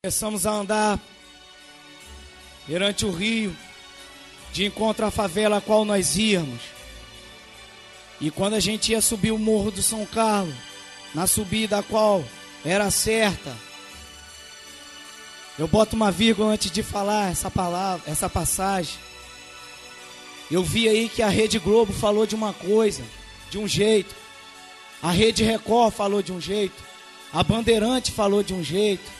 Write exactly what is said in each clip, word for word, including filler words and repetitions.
Começamos a andar perante o rio, de encontro à favela a qual nós íamos. E quando a gente ia subir o Morro do São Carlos, na subida a qual era certa, eu boto uma vírgula antes de falar essa palavra, essa passagem. Eu vi aí que a Rede Globo falou de uma coisa, de um jeito. A Rede Record falou de um jeito. A Bandeirante falou de um jeito.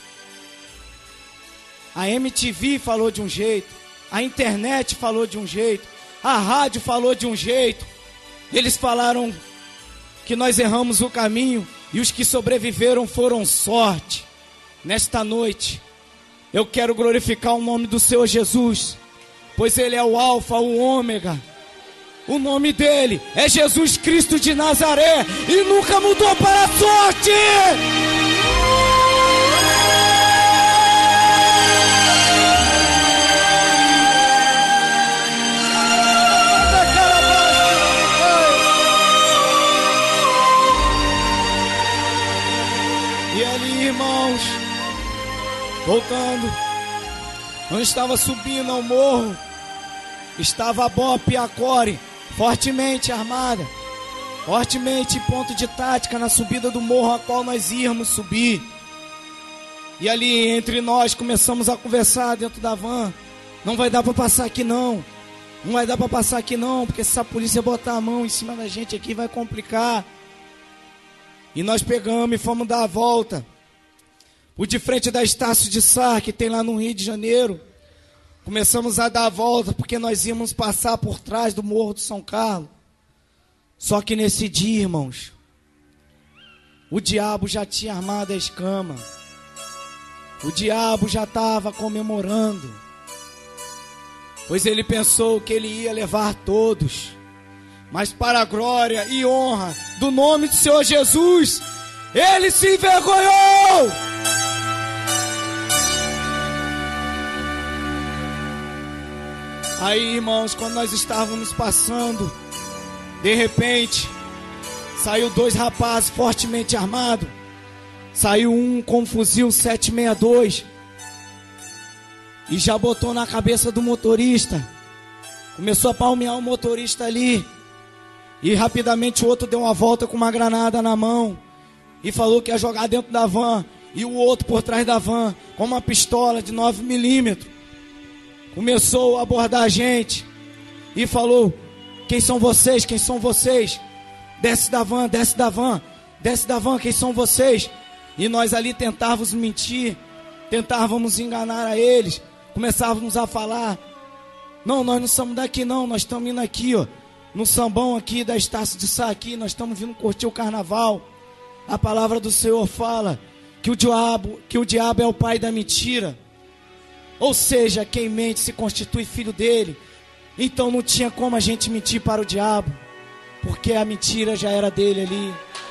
A M T V falou de um jeito. A internet falou de um jeito. A rádio falou de um jeito. Eles falaram que nós erramos o caminho e os que sobreviveram foram sorte. Nesta noite, eu quero glorificar o nome do Senhor Jesus, pois Ele é o Alfa, o Ômega. O nome dele é Jesus Cristo de Nazaré e nunca mudou para a sorte. E ali, irmãos, voltando, eu estava subindo ao morro, estava a Bop e a Core fortemente armada, fortemente em ponto de tática na subida do morro a qual nós íamos subir. E ali entre nós começamos a conversar dentro da van. Não vai dar para passar aqui não, não vai dar para passar aqui não, porque se a polícia botar a mão em cima da gente aqui vai complicar. E nós pegamos e fomos dar a volta. O de frente da Estácio de Sá, que tem lá no Rio de Janeiro. Começamos a dar a volta porque nós íamos passar por trás do Morro do São Carlos. Só que nesse dia, irmãos, o diabo já tinha armado a escama. O diabo já estava comemorando, pois ele pensou que ele ia levar todos. Mas para a glória e honra do nome do Senhor Jesus, ele se envergonhou. Aí, irmãos, quando nós estávamos passando, de repente, saiu dois rapazes fortemente armados. Saiu um com um fuzil sete sessenta e dois e já botou na cabeça do motorista. Começou a palmear o motorista ali. E rapidamente o outro deu uma volta com uma granada na mão e falou que ia jogar dentro da van. E o outro por trás da van com uma pistola de nove milímetros começou a abordar a gente e falou: quem são vocês? Quem são vocês? Desce da van, desce da van, desce da van, quem são vocês? E nós ali tentávamos mentir, tentávamos enganar a eles. Começávamos a falar: não, nós não somos daqui não, nós estamos indo aqui, ó, no sambão aqui da Estácio de Sá aqui, nós estamos vindo curtir o carnaval. A palavra do Senhor fala que o diabo, que o diabo é o pai da mentira. Ou seja, quem mente se constitui filho dele. Então não tinha como a gente mentir para o diabo, porque a mentira já era dele ali.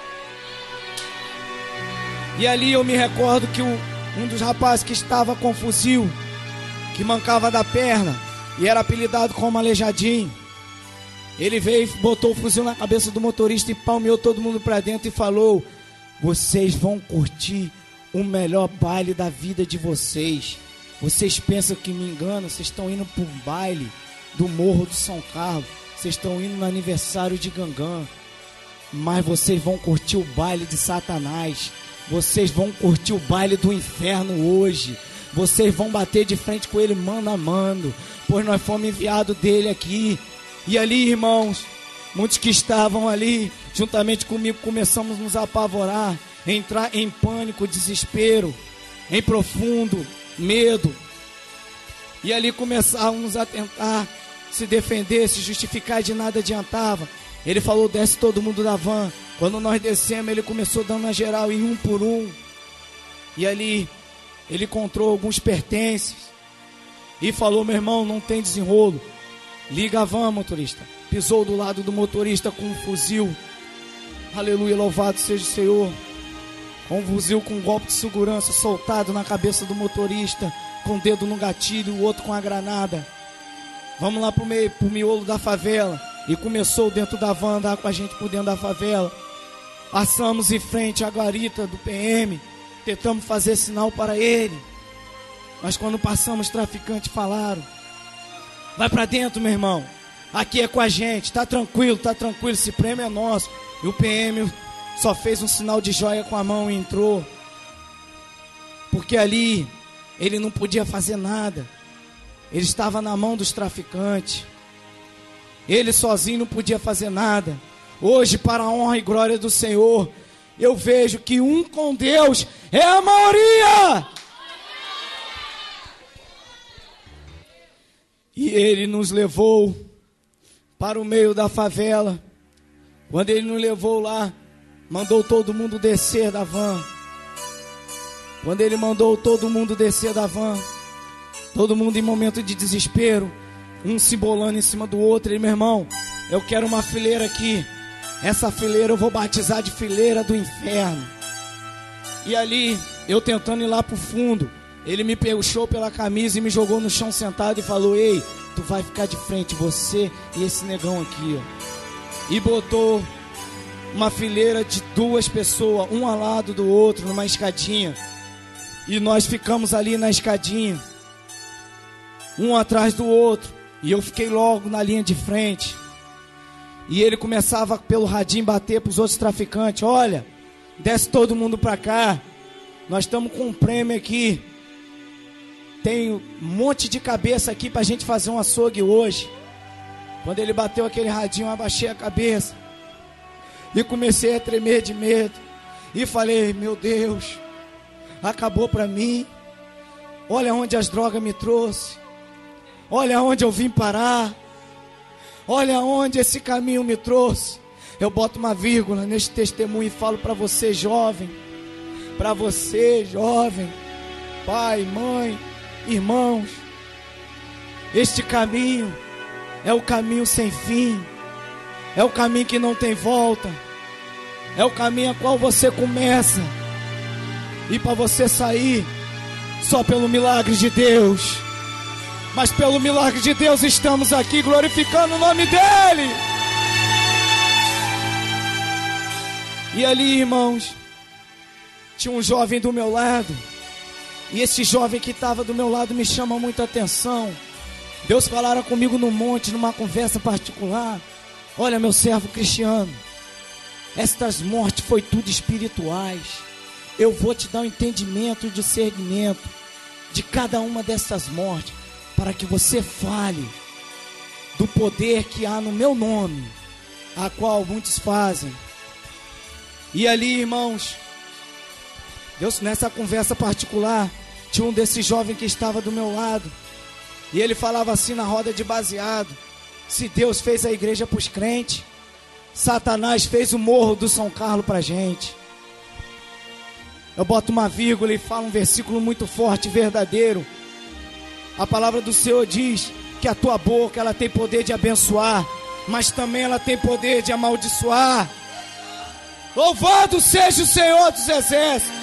E ali eu me recordo que o, um dos rapazes que estava com fuzil, que mancava da perna e era apelidado como Aleijadinho, ele veio e botou o fuzil na cabeça do motorista e palmeou todo mundo para dentro e falou: vocês vão curtir o melhor baile da vida de vocês. Vocês pensam que me enganam? Vocês estão indo para um baile do Morro do São Carlos, vocês estão indo no aniversário de Gangã, mas vocês vão curtir o baile de Satanás. Vocês vão curtir o baile do inferno hoje. Vocês vão bater de frente com ele mano a mano, pois nós fomos enviados dele aqui. E ali, irmãos, muitos que estavam ali, juntamente comigo, começamos a nos apavorar, entrar em pânico, desespero, em profundo medo. E ali começávamos a tentar se defender, se justificar, de nada adiantava. Ele falou: desce todo mundo da van. Quando nós descemos, ele começou dando a geral em um por um. E ali ele encontrou alguns pertences e falou: meu irmão, não tem desenrolo, liga a van, motorista. Pisou do lado do motorista com um fuzil. Aleluia, louvado seja o Senhor. Com um fuzil com um golpe de segurança soltado na cabeça do motorista, com o dedo no gatilho, o outro com a granada. Vamos lá pro meio, pro miolo da favela. E começou dentro da van, andar com a gente por dentro da favela. Passamos em frente à guarita do P M, tentamos fazer sinal para ele. Mas quando passamos, os traficantes falaram: vai pra dentro, meu irmão. Aqui é com a gente, tá tranquilo, tá tranquilo, esse prêmio é nosso. E o P M só fez um sinal de joia com a mão e entrou. Porque ali ele não podia fazer nada. Ele estava na mão dos traficantes. Ele sozinho não podia fazer nada. Hoje, para a honra e glória do Senhor, eu vejo que um com Deus é a maioria. E ele nos levou para o meio da favela. Quando ele nos levou lá, mandou todo mundo descer da van. Quando ele mandou todo mundo descer da van, todo mundo em momento de desespero, um se bolando em cima do outro. Ele: meu irmão, eu quero uma fileira aqui. Essa fileira eu vou batizar de fileira do inferno. E ali, eu tentando ir lá pro fundo, ele me puxou pela camisa e me jogou no chão sentado e falou: ei, tu vai ficar de frente, você e esse negão aqui, ó. E botou uma fileira de duas pessoas, um ao lado do outro, numa escadinha. E nós ficamos ali na escadinha, um atrás do outro. E eu fiquei logo na linha de frente. E ele começava pelo radinho bater para os outros traficantes: olha, desce todo mundo para cá, nós estamos com um prêmio aqui. Tem um monte de cabeça aqui para a gente fazer um açougue hoje. Quando ele bateu aquele radinho, eu abaixei a cabeça e comecei a tremer de medo. E falei: meu Deus, acabou para mim. Olha onde as drogas me trouxe. Olha onde eu vim parar. Olha onde esse caminho me trouxe. Eu boto uma vírgula neste testemunho e falo para você, jovem. Para você, jovem. Pai, mãe, irmãos. Este caminho é o caminho sem fim. É o caminho que não tem volta. É o caminho a qual você começa. E para você sair, só pelo milagre de Deus. Mas pelo milagre de Deus estamos aqui glorificando o nome dEle. E ali, irmãos, tinha um jovem do meu lado. E esse jovem que estava do meu lado me chama muita atenção. Deus falara comigo no monte, numa conversa particular: olha, meu servo Cristiano, estas mortes foi tudo espirituais. Eu vou te dar um entendimento e discernimento de cada uma dessas mortes, para que você fale do poder que há no meu nome, a qual muitos fazem. E ali, irmãos, Deus, nessa conversa particular, tinha um desses jovens que estava do meu lado. E ele falava assim na roda de baseado: se Deus fez a igreja para os crentes, Satanás fez o morro do São Carlos para a gente. Eu boto uma vírgula e falo um versículo muito forte e verdadeiro. A palavra do Senhor diz que a tua boca, ela tem poder de abençoar, mas também ela tem poder de amaldiçoar. Louvado seja o Senhor dos exércitos.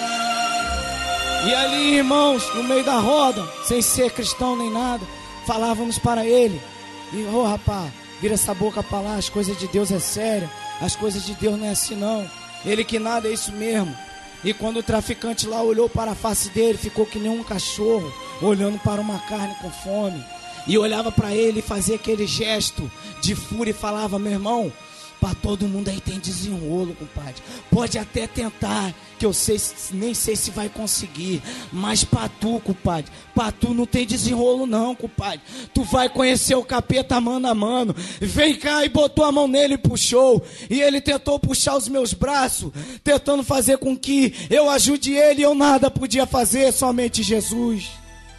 E ali, irmãos, no meio da roda, sem ser cristão nem nada, falávamos para ele: e, ô, rapaz, vira essa boca para lá, as coisas de Deus é séria, as coisas de Deus não é assim não. Ele que nada é isso mesmo. E quando o traficante lá olhou para a face dele, ficou que nem um cachorro olhando para uma carne com fome. E olhava para ele e fazia aquele gesto de fúria e falava: meu irmão, para todo mundo aí tem desenrolo, compadre. Pode até tentar, que eu sei, nem sei se vai conseguir. Mas para tu, compadre, para tu não tem desenrolo não, compadre. Tu vai conhecer o capeta mano a mano. Vem cá, e botou a mão nele e puxou. E ele tentou puxar os meus braços, tentando fazer com que eu ajude ele. E eu nada podia fazer, somente Jesus.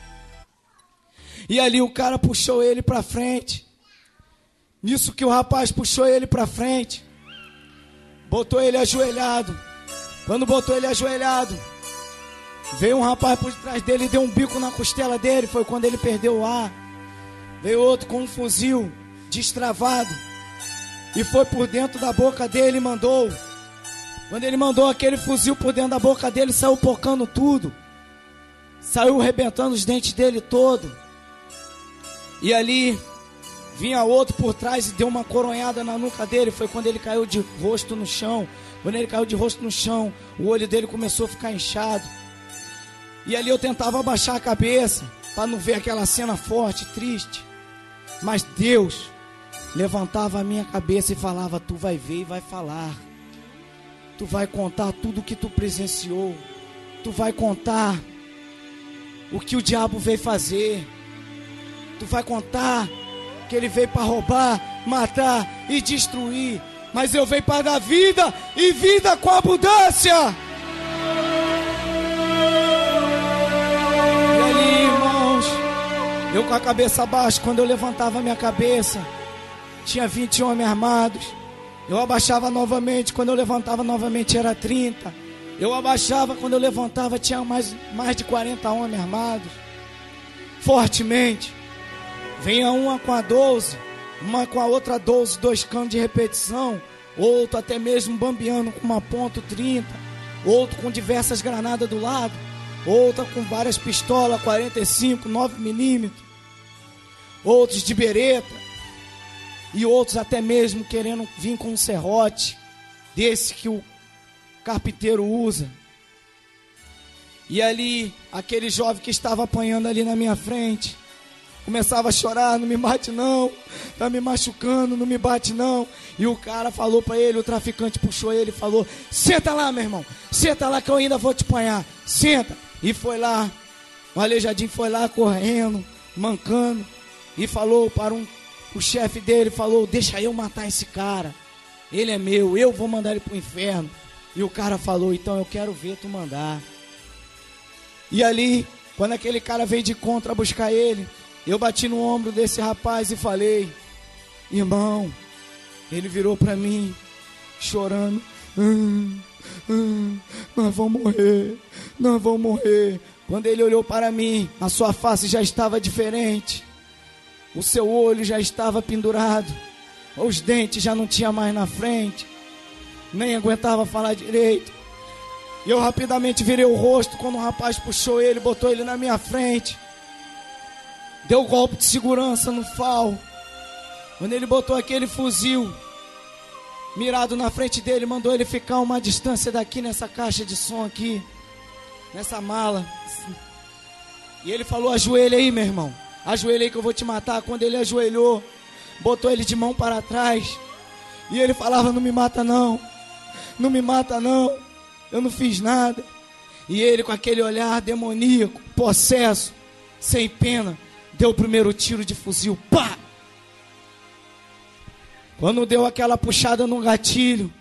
E ali o cara puxou ele para frente. Nisso que o rapaz puxou ele para frente, botou ele ajoelhado. Quando botou ele ajoelhado, veio um rapaz por trás dele e deu um bico na costela dele. Foi quando ele perdeu o ar. Veio outro com um fuzil destravado e foi por dentro da boca dele e mandou. Quando ele mandou aquele fuzil por dentro da boca dele, saiu pocando tudo. Saiu arrebentando os dentes dele todo. E ali vinha outro por trás e deu uma coronhada na nuca dele. Foi quando ele caiu de rosto no chão. Quando ele caiu de rosto no chão, o olho dele começou a ficar inchado. E ali eu tentava abaixar a cabeça para não ver aquela cena forte, triste. Mas Deus levantava a minha cabeça e falava: tu vai ver e vai falar. Tu vai contar tudo o que tu presenciou. Tu vai contar o que o diabo veio fazer. Tu vai contar que ele veio para roubar, matar e destruir. Mas eu venho para dar vida e vida com abundância. E ali, irmãos, eu com a cabeça baixa, quando eu levantava a minha cabeça, tinha vinte homens armados. Eu abaixava novamente, quando eu levantava novamente era trinta. Eu abaixava, quando eu levantava tinha mais, mais de quarenta homens armados. Fortemente. Venha uma com a doze, uma com a outra doze, dois canos de repetição. Outro até mesmo bambeando com uma ponto trinta. Outro com diversas granadas do lado. Outra com várias pistolas, quarenta e cinco, nove milímetros. Outros de bereta. E outros até mesmo querendo vir com um serrote, desse que o carpinteiro usa. E ali, aquele jovem que estava apanhando ali na minha frente, começava a chorar: não me bate não, tá me machucando, não me bate não. E o cara falou para ele, o traficante puxou ele e falou: senta lá, meu irmão, senta lá que eu ainda vou te apanhar, senta. E foi lá, o aleijadinho foi lá correndo, mancando, e falou para um O chefe dele falou: deixa eu matar esse cara, ele é meu, eu vou mandar ele pro inferno. E o cara falou: então eu quero ver tu mandar. E ali, quando aquele cara veio de contra buscar ele, eu bati no ombro desse rapaz e falei: irmão. Ele virou para mim chorando: hum, hum, nós vamos morrer, nós vamos morrer. Quando ele olhou para mim, a sua face já estava diferente. O seu olho já estava pendurado. Os dentes já não tinha mais na frente. Nem aguentava falar direito. E eu rapidamente virei o rosto quando o rapaz puxou ele, botou ele na minha frente. Deu golpe de segurança no fal. Quando ele botou aquele fuzil mirado na frente dele, mandou ele ficar uma distância daqui nessa caixa de som aqui. Nessa mala. E ele falou: ajoelha aí, meu irmão. Ajoelhei que eu vou te matar. Quando ele ajoelhou, botou ele de mão para trás. E ele falava: não me mata não, não me mata não, eu não fiz nada. E ele com aquele olhar demoníaco, possesso, sem pena, deu o primeiro tiro de fuzil. Pá! Quando deu aquela puxada no gatilho,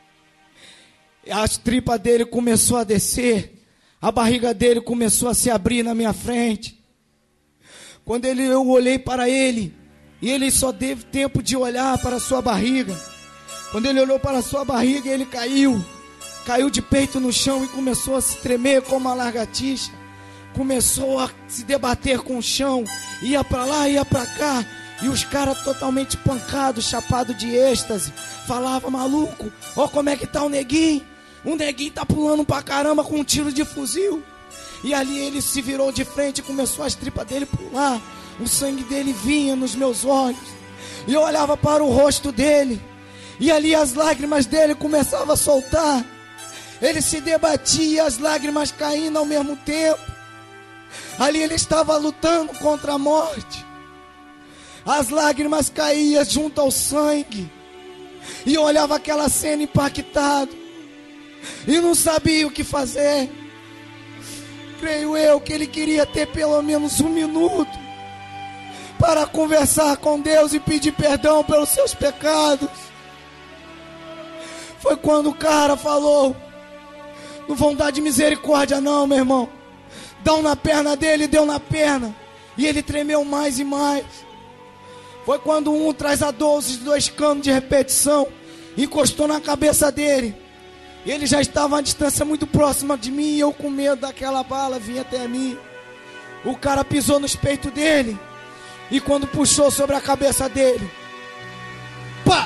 a tripa dele começou a descer. A barriga dele começou a se abrir na minha frente. Quando ele, eu olhei para ele, e ele só teve tempo de olhar para a sua barriga. Quando ele olhou para a sua barriga, ele caiu. Caiu de peito no chão e começou a se tremer como uma lagartixa. Começou a se debater com o chão. Ia para lá, ia para cá. E os caras totalmente pancados, chapados de êxtase. Falava: maluco, ó como é que tá o neguinho. O neguinho tá pulando pra caramba com um tiro de fuzil. E ali ele se virou de frente e começou as tripas dele pular. O sangue dele vinha nos meus olhos. E eu olhava para o rosto dele. E ali as lágrimas dele começavam a soltar. Ele se debatia e as lágrimas caindo ao mesmo tempo. Ali ele estava lutando contra a morte. As lágrimas caíam junto ao sangue. E eu olhava aquela cena impactado. E não sabia o que fazer. Creio eu que ele queria ter pelo menos um minuto para conversar com Deus e pedir perdão pelos seus pecados. Foi quando o cara falou: não vão dar de misericórdia não, meu irmão. Dão na perna dele, deu na perna. E ele tremeu mais e mais. Foi quando um traz a doze, dois canos de repetição, encostou na cabeça dele. Ele já estava a uma distância muito próxima de mim. E eu com medo daquela bala vinha até mim. O cara pisou nos peitos dele. E quando puxou sobre a cabeça dele, pá!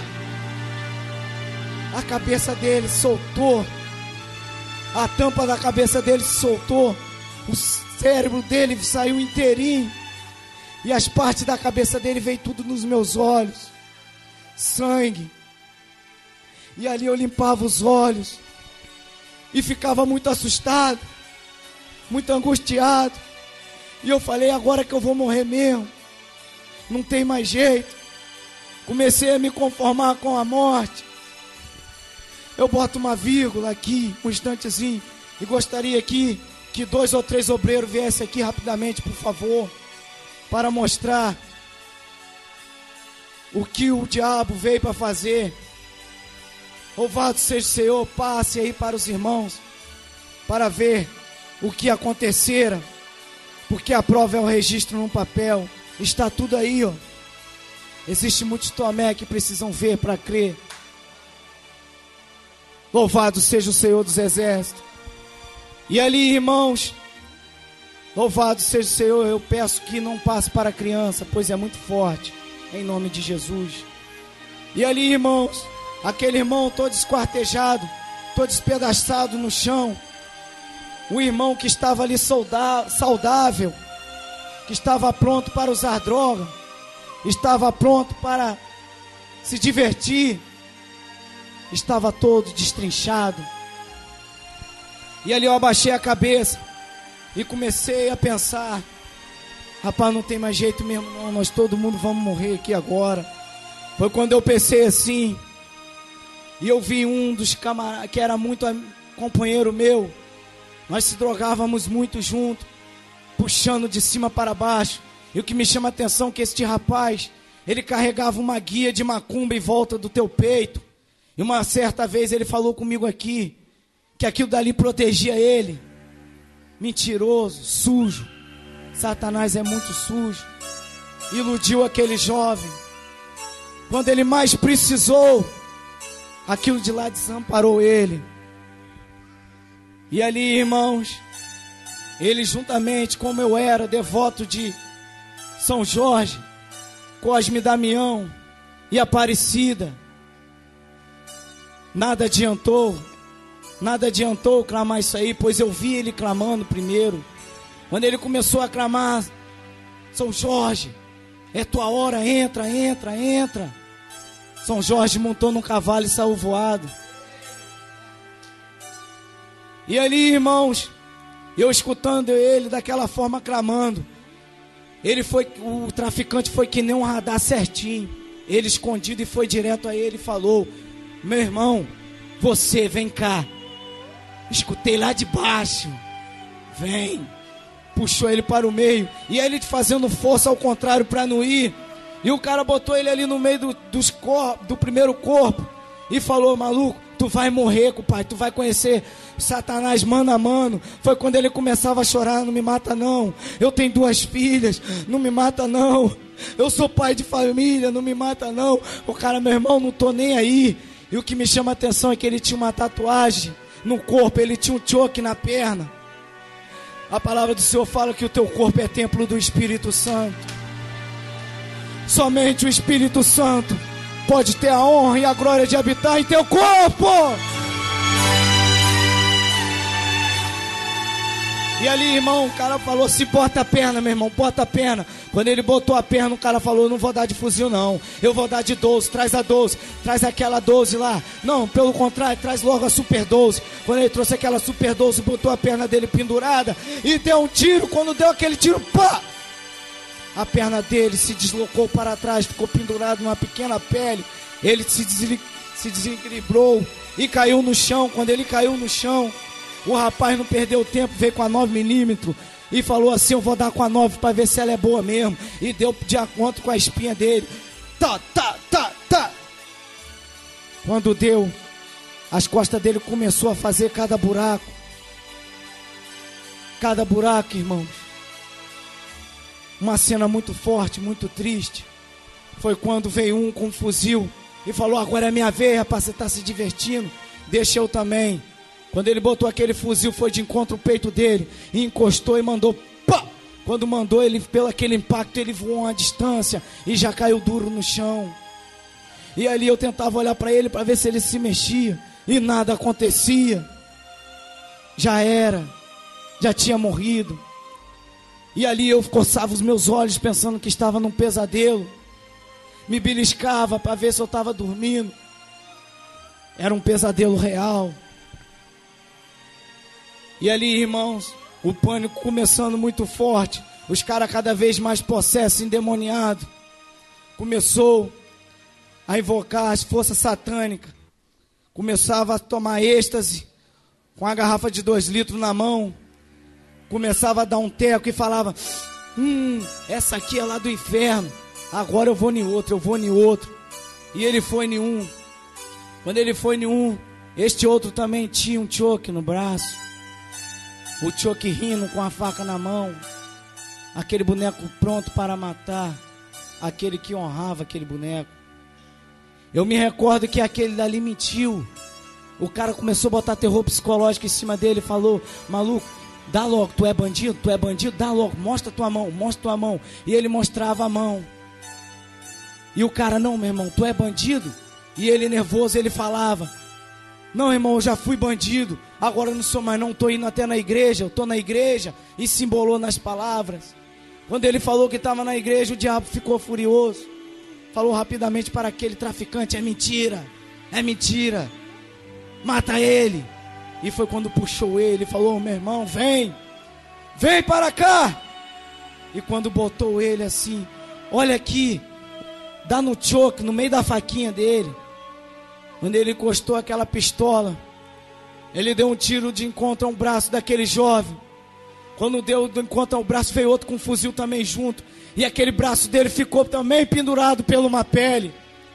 A cabeça dele soltou. A tampa da cabeça dele se soltou. O cérebro dele saiu inteirinho. E as partes da cabeça dele veio tudo nos meus olhos. Sangue. E ali eu limpava os olhos. E ficava muito assustado. muito angustiado. E eu falei, agora que eu vou morrer mesmo, não tem mais jeito. Comecei a me conformar com a morte. Eu boto uma vírgula aqui, um instantezinho, e gostaria aqui que dois ou três obreiros viessem aqui rapidamente, por favor, para mostrar o que o diabo veio para fazer. Louvado seja o Senhor. Passe aí para os irmãos, para ver o que acontecera, porque a prova é o registro num papel. Está tudo aí, ó. Existe muitos Tomé que precisam ver para crer. Louvado seja o Senhor dos Exércitos. E ali, irmãos, louvado seja o Senhor. Eu peço que não passe para a criança, pois é muito forte, em nome de Jesus. E ali, irmãos, aquele irmão todo esquartejado, todo despedaçado no chão. O irmão que estava ali saudável, que estava pronto para usar droga, estava pronto para se divertir, estava todo destrinchado. E ali eu abaixei a cabeça e comecei a pensar, rapaz, não tem mais jeito mesmo não, nós todo mundo vamos morrer aqui agora. Foi quando eu pensei assim, e eu vi um dos camaradas, que era muito companheiro meu, nós se drogávamos muito junto, puxando de cima para baixo. E o que me chama a atenção é que este rapaz, ele carregava uma guia de macumba em volta do teu peito. E uma certa vez ele falou comigo aqui, que aquilo dali protegia ele. Mentiroso, sujo. Satanás é muito sujo. Iludiu aquele jovem. Quando ele mais precisou, aquilo de lá desamparou ele. E ali, irmãos, ele juntamente, como eu era devoto de São Jorge, Cosme e Damião e Aparecida, nada adiantou, nada adiantou clamar isso aí, pois eu vi ele clamando primeiro. Quando ele começou a clamar, São Jorge, é tua hora, entra, entra, entra. São Jorge montou num cavalo e saiu voado. E ali, irmãos, eu escutando ele daquela forma clamando, ele foi, o traficante foi que nem um radar certinho. Ele escondido e foi direto a ele e falou: meu irmão, você vem cá. Escutei lá de baixo. Vem. Puxou ele para o meio. E ele fazendo força ao contrário para não ir. E o cara botou ele ali no meio do, dos cor, do primeiro corpo e falou: maluco, tu vai morrer, compadre, tu vai conhecer Satanás mano a mano. Foi quando ele começava a chorar: não me mata não, eu tenho duas filhas, não me mata não, eu sou pai de família, não me mata não. O cara: meu irmão, não tô nem aí. E o que me chama a atenção é que ele tinha uma tatuagem no corpo, ele tinha um choque na perna. A palavra do Senhor fala que o teu corpo é templo do Espírito Santo. Somente o Espírito Santo pode ter a honra e a glória de habitar em teu corpo. E ali, irmão, o cara falou: se bota a perna, meu irmão, bota a perna. Quando ele botou a perna, o cara falou: não vou dar de fuzil não, eu vou dar de doze, traz a doze, traz aquela doze lá. Não, pelo contrário, traz logo a super doze. Quando ele trouxe aquela super doze, botou a perna dele pendurada e deu um tiro. Quando deu aquele tiro, pá! A perna dele se deslocou para trás, ficou pendurado numa pequena pele. Ele se, desli- se desequilibrou e caiu no chão. Quando ele caiu no chão, o rapaz não perdeu tempo, veio com a nove milímetros e falou assim: eu vou dar com a nove para ver se ela é boa mesmo. E deu de acordo com a espinha dele. Tá, tá, tá, tá. Quando deu, as costas dele começou a fazer cada buraco. Cada buraco, irmãos. Uma cena muito forte, muito triste. Foi quando veio um com um fuzil e falou: agora é minha vez, rapaz, você está se divertindo, deixa eu também. Quando ele botou aquele fuzil, foi de encontro ao peito dele e encostou e mandou pá! Quando mandou, ele, pelo aquele impacto, ele voou uma distância e já caiu duro no chão. E ali eu tentava olhar para ele para ver se ele se mexia e nada acontecia. Já era, já tinha morrido. E ali eu coçava os meus olhos pensando que estava num pesadelo. Me beliscava para ver se eu estava dormindo. Era um pesadelo real. E ali, irmãos, O pânico começando muito forte. Os caras cada vez mais possessos, endemoniados. Começou a invocar as forças satânicas. Começava a tomar êxtase com a garrafa de dois litros na mão. Começava a dar um teco e falava: Hum, essa aqui é lá do inferno. Agora eu vou em outro, eu vou em outro. E ele foi em um. Quando ele foi em um, este outro também tinha um choque no braço. O choque rindo com a faca na mão. Aquele boneco pronto para matar. Aquele que honrava aquele boneco. Eu me recordo que aquele dali mentiu. O cara começou a botar terror psicológico em cima dele. Falou: maluco, dá logo, tu é bandido? Tu é bandido? Dá logo, mostra tua mão, mostra tua mão. E ele mostrava a mão. E o cara: não, meu irmão, tu é bandido? E ele nervoso, ele falava: não, irmão, eu já fui bandido. Agora eu não sou mais não, estou indo até na igreja. Eu estou na igreja. E se embolou nas palavras. Quando ele falou que estava na igreja, o diabo ficou furioso. Falou rapidamente para aquele traficante: é mentira, é mentira, mata ele. E foi quando puxou ele e falou: meu irmão, vem, vem para cá. E quando botou ele assim, olha aqui, dá no choque, no meio da faquinha dele. Quando ele encostou aquela pistola, ele deu um tiro de encontro a um braço daquele jovem. Quando deu de encontro ao braço, veio outro com um fuzil também junto. E aquele braço dele ficou também pendurado pela uma pele.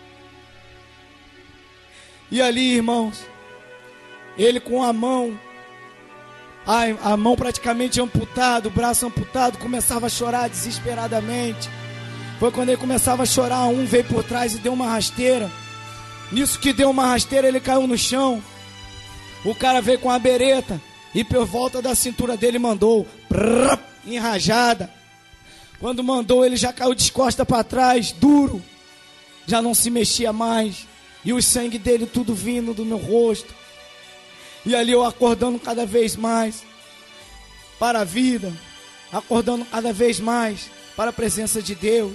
E ali, irmãos, ele com a mão, a, a mão praticamente amputada, o braço amputado, começava a chorar desesperadamente. Foi quando ele começava a chorar, um veio por trás e deu uma rasteira. Nisso que deu uma rasteira, ele caiu no chão. O cara veio com a bereta e por volta da cintura dele mandou prrr, enrajada. Quando mandou, ele já caiu de costas para trás, duro. Já não se mexia mais. E o sangue dele tudo vindo do meu rosto. E ali eu acordando cada vez mais para a vida. Acordando cada vez mais para a presença de Deus.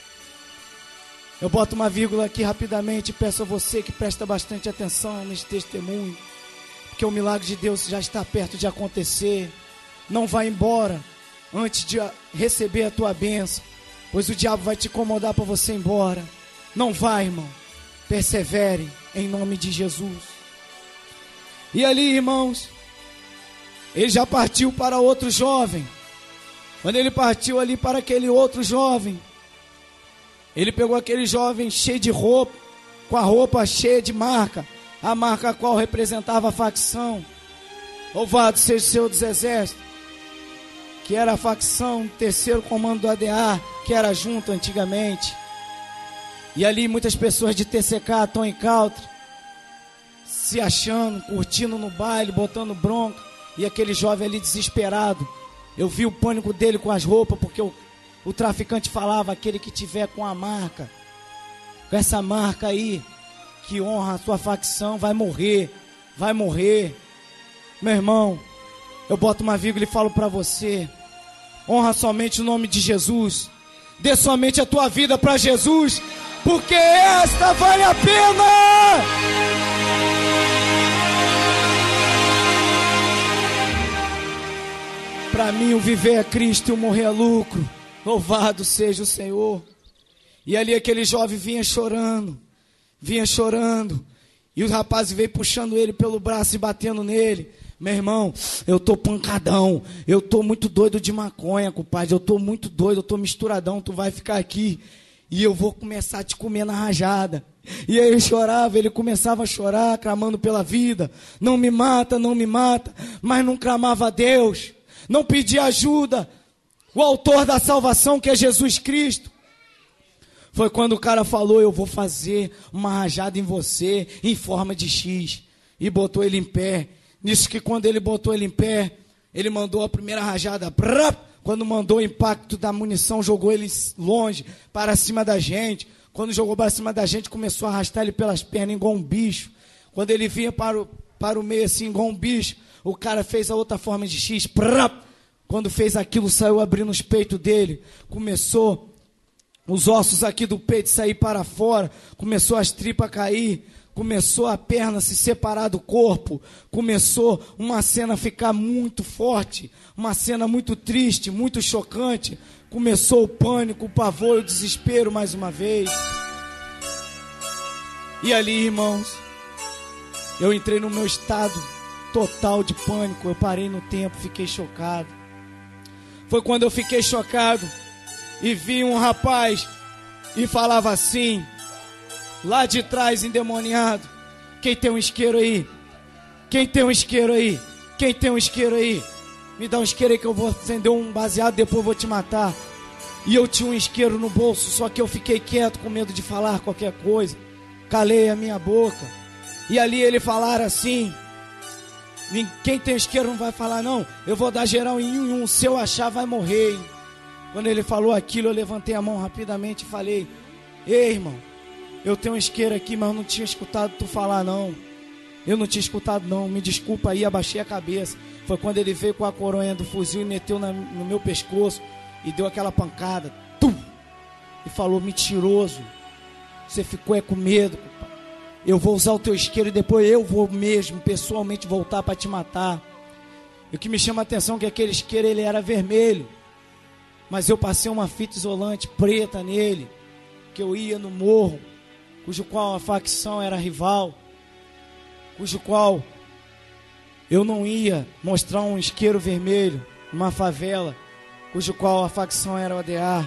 Eu boto uma vírgula aqui rapidamente e peço a você que presta bastante atenção nesse testemunho. Porque o milagre de Deus já está perto de acontecer. Não vá embora antes de receber a tua bênção, pois o diabo vai te incomodar para você ir embora. Não vá, irmão. Persevere em nome de Jesus. E ali, irmãos, ele já partiu para outro jovem. Quando ele partiu ali para aquele outro jovem, ele pegou aquele jovem cheio de roupa, com a roupa cheia de marca, a marca a qual representava a facção. Louvado seja o Senhor dos Exércitos, que era a facção terceiro comando do A D A, que era junto antigamente. E ali muitas pessoas de T C K, Tom e Country, se achando, curtindo no baile, botando bronca. E aquele jovem ali desesperado, eu vi o pânico dele com as roupas, porque o, o traficante falava: aquele que tiver com a marca, com essa marca aí, que honra a sua facção, vai morrer, vai morrer. Meu irmão, eu boto uma vírgula e falo para você: honra somente o nome de Jesus, dê somente a tua vida para Jesus, porque esta vale a pena. Para mim o viver é Cristo e o morrer é lucro. Louvado seja o Senhor. E ali aquele jovem vinha chorando, vinha chorando, e os rapazes veio puxando ele pelo braço e batendo nele. Meu irmão, eu tô pancadão, eu tô muito doido de maconha, compadre, eu tô muito doido, eu tô misturadão, tu vai ficar aqui e eu vou começar a te comer na rajada. E aí ele chorava, ele começava a chorar, clamando pela vida: não me mata, não me mata. Mas não clamava a Deus, não pedia ajuda, o autor da salvação, que é Jesus Cristo. Foi quando o cara falou: eu vou fazer uma rajada em você, em forma de X. E botou ele em pé. Nisso que quando ele botou ele em pé, ele mandou a primeira rajada. Quando mandou o impacto da munição, jogou ele longe, para cima da gente. Quando jogou para cima da gente, começou a arrastar ele pelas pernas igual um bicho. Quando ele vinha para o, para o meio assim, igual um bicho, o cara fez a outra forma de X. Quando fez aquilo, saiu abrindo os peitos dele. Começou os ossos aqui do peito sair para fora. Começou as tripas a cair. começou a perna se separar do corpo, começou uma cena a ficar muito forte, uma cena muito triste, muito chocante. Começou o pânico, o pavor, o desespero mais uma vez. E ali, irmãos, eu entrei no meu estado total de pânico. Eu parei no tempo, fiquei chocado. Foi quando eu fiquei chocado e vi um rapaz e falava assim, lá de trás, endemoniado: quem tem um isqueiro aí? Quem tem um isqueiro aí? Quem tem um isqueiro aí? Me dá um isqueiro aí que eu vou acender um baseado, depois eu vou te matar. E eu tinha um isqueiro no bolso, só que eu fiquei quieto com medo de falar qualquer coisa. Calei a minha boca. E ali ele falara assim: quem tem isqueiro não vai falar não, eu vou dar geral em um em um, se eu achar vai morrer. Quando ele falou aquilo, eu levantei a mão rapidamente e falei: ei, irmão, eu tenho um isqueiro aqui, mas eu não tinha escutado tu falar não. Eu não tinha escutado não, me desculpa aí. Abaixei a cabeça. Foi quando ele veio com a coronha do fuzil e meteu na, no meu pescoço e deu aquela pancada, tum, e falou: mentiroso, você ficou é com medo, compadre. Eu vou usar o teu isqueiro e depois eu vou mesmo pessoalmente voltar para te matar. E o que me chama a atenção é que aquele isqueiro ele era vermelho, mas eu passei uma fita isolante preta nele, que eu ia no morro, cujo qual a facção era rival, cujo qual eu não ia mostrar um isqueiro vermelho numa favela, cujo qual a facção era o A D A.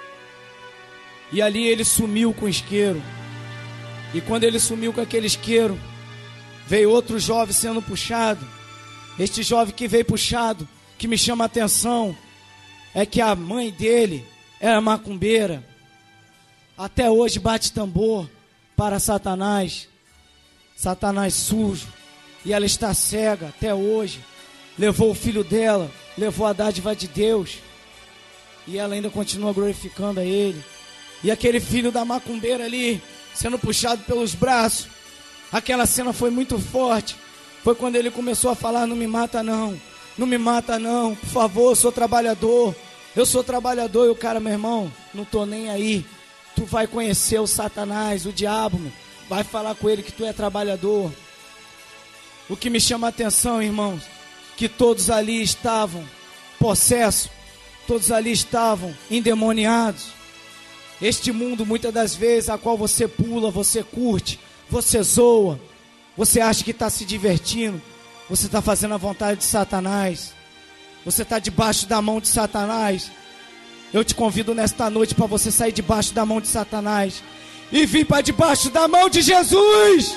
E ali ele sumiu com o isqueiro. E quando ele sumiu com aquele isqueiro, veio outro jovem sendo puxado. Este jovem que veio puxado, que me chama a atenção, é que a mãe dele era macumbeira. Até hoje bate tambor para Satanás. Satanás sujo. E ela está cega até hoje. Levou o filho dela, levou a dádiva de Deus, e ela ainda continua glorificando a ele. E aquele filho da macumbeira ali, sendo puxado pelos braços. Aquela cena foi muito forte. Foi quando ele começou a falar: não me mata não, não me mata não, por favor, eu sou trabalhador, eu sou trabalhador. E o cara: meu irmão, não tô nem aí, tu vai conhecer o Satanás, o diabo, meu. Vai falar com ele que tu é trabalhador. O que me chama a atenção, irmãos, que todos ali estavam possessos, todos ali estavam endemoniados. Este mundo, muitas das vezes, a qual você pula, você curte, você zoa, você acha que está se divertindo, você está fazendo a vontade de Satanás, você está debaixo da mão de Satanás. Eu te convido nesta noite para você sair debaixo da mão de Satanás e vir para debaixo da mão de Jesus.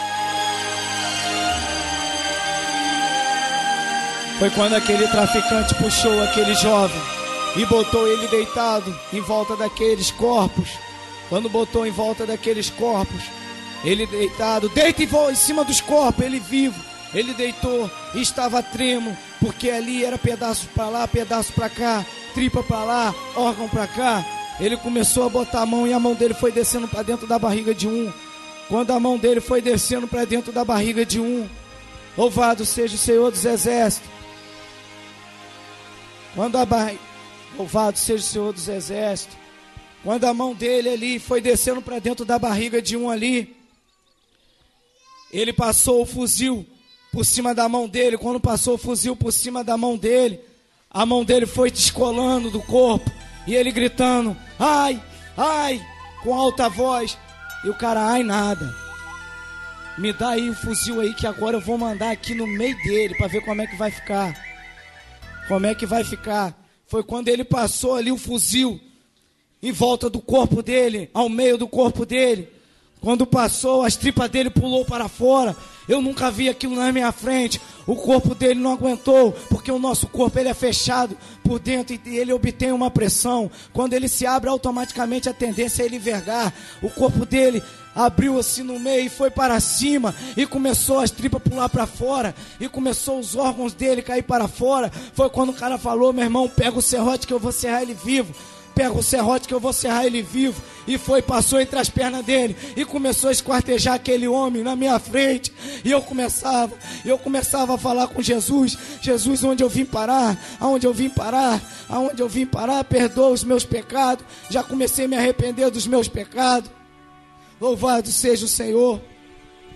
Foi quando aquele traficante puxou aquele jovem e botou ele deitado em volta daqueles corpos. Quando botou em volta daqueles corpos, ele deitado, deita em cima dos corpos, ele vivo, ele deitou e estava tremo, porque ali era pedaço para lá, pedaço para cá, tripa para lá, órgão para cá. Ele começou a botar a mão e a mão dele foi descendo para dentro da barriga de um. Quando a mão dele foi descendo para dentro da barriga de um, louvado seja o Senhor dos Exércitos. Quando a barriga, louvado seja o Senhor dos Exércitos. Quando a mão dele ali foi descendo para dentro da barriga de um ali, ele passou o fuzil por cima da mão dele. Quando passou o fuzil por cima da mão dele, a mão dele foi descolando do corpo, e ele gritando: ai, ai, com alta voz. E o cara: ai nada, me dá aí o fuzil aí que agora eu vou mandar aqui no meio dele para ver como é que vai ficar. Como é que vai ficar? Foi quando ele passou ali o fuzil em volta do corpo dele, ao meio do corpo dele. Quando passou, as tripas dele pulou para fora. Eu nunca vi aquilo na minha frente. O corpo dele não aguentou, porque o nosso corpo ele é fechado por dentro e ele obtém uma pressão. Quando ele se abre, automaticamente a tendência é ele envergar. O corpo dele abriu assim no meio e foi para cima, e começou as tripas pular para fora, e começou os órgãos dele cair para fora. Foi quando o cara falou: meu irmão, pega o serrote que eu vou serrar ele vivo. Pega o serrote que eu vou serrar ele vivo. E foi, passou entre as pernas dele e começou a esquartejar aquele homem na minha frente. E eu começava, eu começava a falar com Jesus: Jesus, onde eu vim parar? Aonde eu vim parar? Aonde eu vim parar? Perdoa os meus pecados. Já comecei a me arrepender dos meus pecados. Louvado seja o Senhor.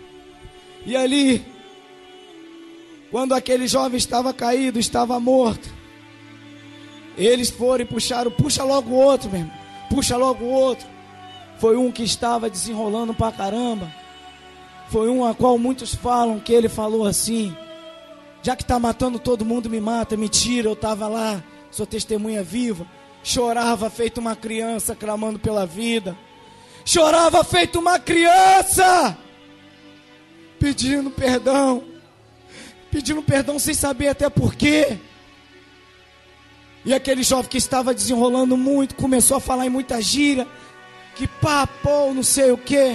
E ali, quando aquele jovem estava caído, estava morto, eles foram e puxaram, puxa logo o outro, meu irmão, puxa logo o outro. Foi um que estava desenrolando pra caramba. Foi um a qual muitos falam que ele falou assim: já que está matando todo mundo, me mata. Mentira, eu estava lá, sou testemunha viva. Chorava feito uma criança clamando pela vida. Chorava feito uma criança, pedindo perdão. Pedindo perdão sem saber até porquê. E aquele jovem que estava desenrolando muito, começou a falar em muita gíria. Que papo, não sei o que.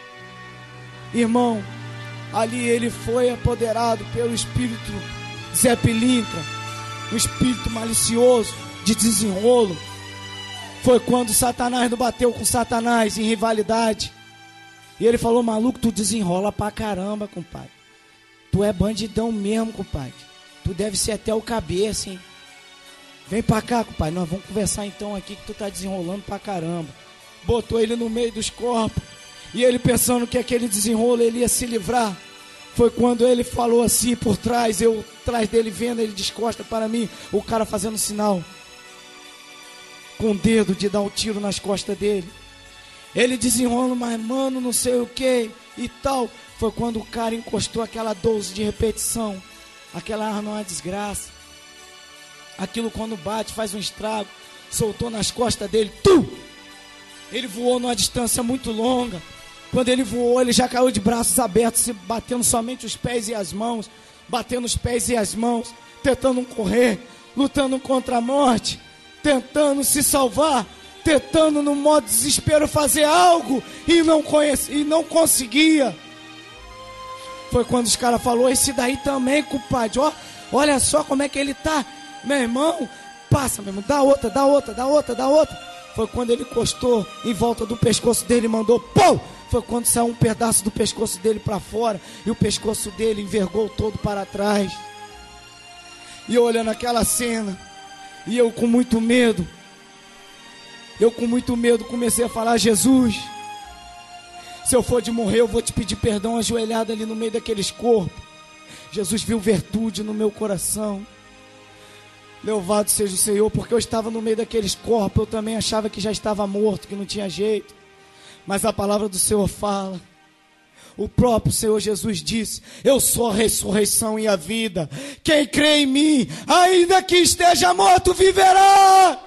Irmão, ali ele foi apoderado pelo espírito Zé Pilintra, um espírito malicioso, de desenrolo. Foi quando Satanás não bateu com Satanás em rivalidade. E ele falou: maluco, tu desenrola pra caramba, compadre. Tu é bandidão mesmo, compadre. Tu deve ser até o cabeça, hein? Vem pra cá, compadre, nós vamos conversar então aqui, que tu tá desenrolando pra caramba. Botou ele no meio dos corpos. E ele pensando que aquele desenrolo ele ia se livrar. Foi quando ele falou assim por trás, eu atrás dele vendo, ele descosta para mim, o cara fazendo sinal com o dedo de dar um tiro nas costas dele. Ele desenrola, mas mano, não sei o que e tal. Foi quando o cara encostou aquela doze de repetição. Aquela arma é uma desgraça. Aquilo quando bate faz um estrago. Soltou nas costas dele, tu! Ele voou numa distância muito longa. Quando ele voou, ele já caiu de braços abertos, se batendo somente os pés e as mãos, batendo os pés e as mãos, tentando correr, lutando contra a morte, tentando se salvar, tentando no modo desespero fazer algo e não, conhece, e não conseguia. Foi quando os caras falaram: esse daí também, compadre, ó, olha só como é que ele tá, meu irmão, passa, meu irmão, dá outra, dá outra, dá outra, dá outra. Foi quando ele encostou em volta do pescoço dele e mandou pum! Foi quando saiu um pedaço do pescoço dele para fora e o pescoço dele envergou todo para trás. E eu olhando aquela cena, e eu com muito medo, eu com muito medo comecei a falar: Jesus, se eu for de morrer, eu vou te pedir perdão ajoelhado ali no meio daqueles corpos. Jesus viu virtude no meu coração. Louvado seja o Senhor, porque eu estava no meio daqueles corpos, eu também achava que já estava morto, que não tinha jeito. Mas a palavra do Senhor fala, o próprio Senhor Jesus disse: eu sou a ressurreição e a vida. Quem crê em mim, ainda que esteja morto, viverá.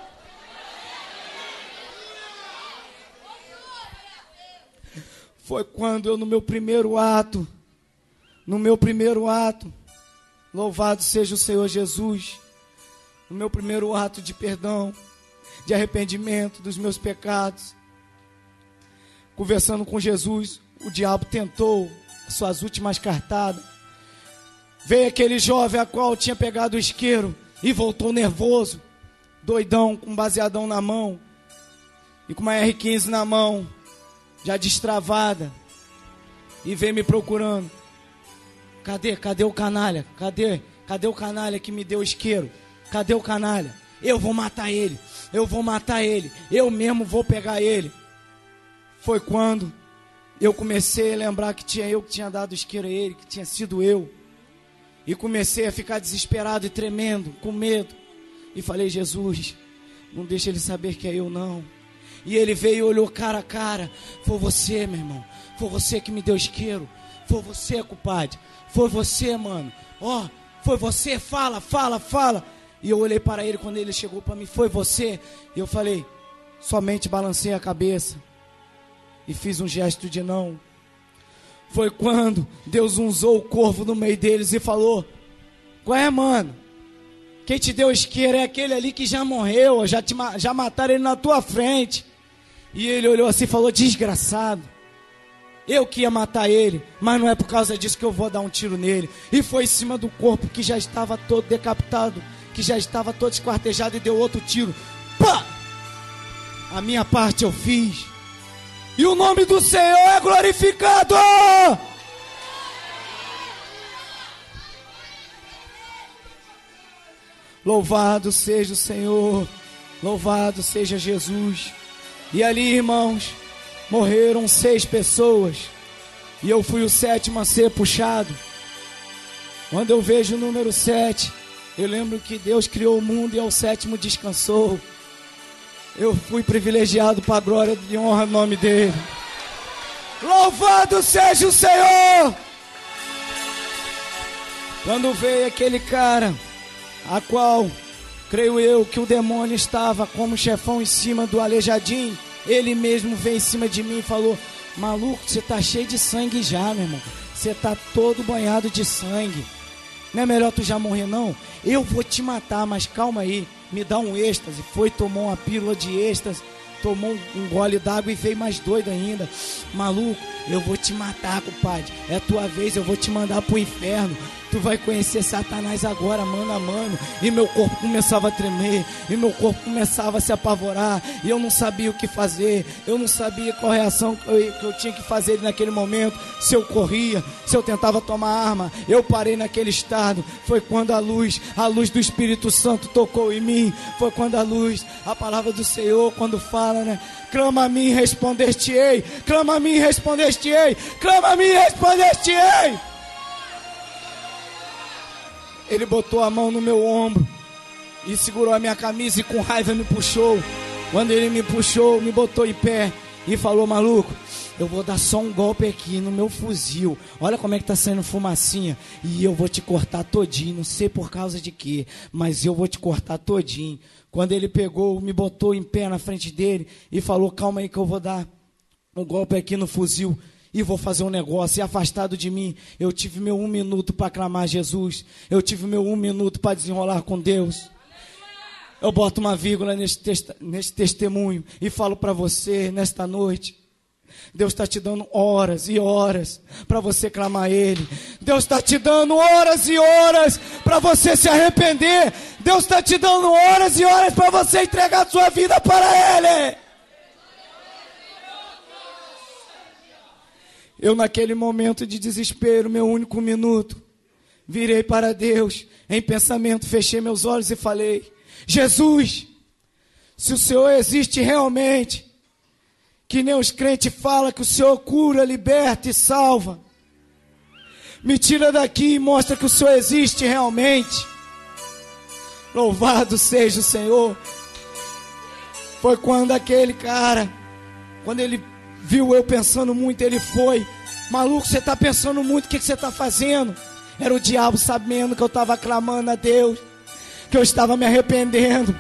Foi quando eu, no meu primeiro ato, no meu primeiro ato, louvado seja o Senhor Jesus, no meu primeiro ato de perdão, de arrependimento dos meus pecados, conversando com Jesus, o diabo tentou suas últimas cartadas. Veio aquele jovem a qual tinha pegado o isqueiro e voltou nervoso, doidão, com um baseadão na mão e com uma R quinze na mão, já destravada, e veio me procurando. Cadê? Cadê o canalha? Cadê? Cadê o canalha que me deu o isqueiro? Cadê o canalha? Eu vou matar ele, eu vou matar ele, eu mesmo vou pegar ele. Foi quando eu comecei a lembrar que tinha eu que tinha dado isqueiro a ele, que tinha sido eu. E comecei a ficar desesperado e tremendo, com medo. E falei: Jesus, não deixa ele saber que é eu não. E ele veio e olhou cara a cara. Foi você, meu irmão, foi você que me deu isqueiro. Foi você, compadre, foi você, mano. Ó, oh, foi você, fala, fala, fala. E eu olhei para ele quando ele chegou para mim: foi você? E eu falei, somente balancei a cabeça e fiz um gesto de não. Foi quando Deus usou o corvo no meio deles e falou: qual é, mano? Quem te deu isqueiro é aquele ali que já morreu, já, te, já mataram ele na tua frente. E ele olhou assim e falou: desgraçado, eu que ia matar ele, mas não é por causa disso que eu vou dar um tiro nele. E foi em cima do corpo que já estava todo decapitado, que já estava todo esquartejado, e deu outro tiro. Pá! A minha parte eu fiz. E o nome do Senhor é glorificado. Louvado seja o Senhor. Louvado seja Jesus. E ali, irmãos, morreram seis pessoas. E eu fui o sétimo a ser puxado. Quando eu vejo o número sete, eu lembro que Deus criou o mundo e ao sétimo descansou. Eu fui privilegiado para a glória e honra no nome dele. Louvado seja o Senhor! Quando veio aquele cara, a qual, creio eu, que o demônio estava como chefão em cima do aleijadinho, ele mesmo veio em cima de mim e falou: maluco, você tá cheio de sangue já, meu irmão. Você tá todo banhado de sangue. Não é melhor tu já morrer, não? Eu vou te matar, mas calma aí. Me dá um êxtase. Foi, tomou uma pílula de êxtase, tomou um, um gole d'água e veio mais doido ainda. Maluco, eu vou te matar, compadre. É a tua vez, eu vou te mandar pro inferno. Tu vai conhecer Satanás agora, mano a mano. E meu corpo começava a tremer, e meu corpo começava a se apavorar, e eu não sabia o que fazer. Eu não sabia qual reação que eu, que eu tinha que fazer naquele momento. Se eu corria, se eu tentava tomar arma. Eu parei naquele estado. Foi quando a luz, a luz do Espírito Santo tocou em mim. Foi quando a luz, a palavra do Senhor, quando fala, né? Clama a mim, responder-te-ei. Clama a mim, responder-te-ei. Clama a mim, responder-te-ei. Ele botou a mão no meu ombro e segurou a minha camisa e com raiva me puxou. Quando ele me puxou, me botou em pé e falou: maluco, eu vou dar só um golpe aqui no meu fuzil. Olha como é que tá saindo fumacinha. E eu vou te cortar todinho, não sei por causa de quê, mas eu vou te cortar todinho. Quando ele pegou, me botou em pé na frente dele e falou: calma aí que eu vou dar um golpe aqui no fuzil e vou fazer um negócio. E afastado de mim, eu tive meu um minuto para clamar Jesus. Eu tive meu um minuto para desenrolar com Deus. Eu boto uma vírgula nesse, testa, nesse testemunho e falo para você nesta noite: Deus está te dando horas e horas para você clamar a Ele. Deus está te dando horas e horas para você se arrepender. Deus está te dando horas e horas para você entregar a sua vida para Ele. Eu, naquele momento de desespero, meu único minuto, virei para Deus em pensamento, fechei meus olhos e falei: Jesus, se o Senhor existe realmente, que nem os crentes falam que o Senhor cura, liberta e salva, me tira daqui e mostra que o Senhor existe realmente. Louvado seja o Senhor. Foi quando aquele cara, quando ele viu eu pensando muito, ele foi: maluco, você está pensando muito, o que, que você está fazendo? Era o diabo sabendo que eu estava clamando a Deus, que eu estava me arrependendo.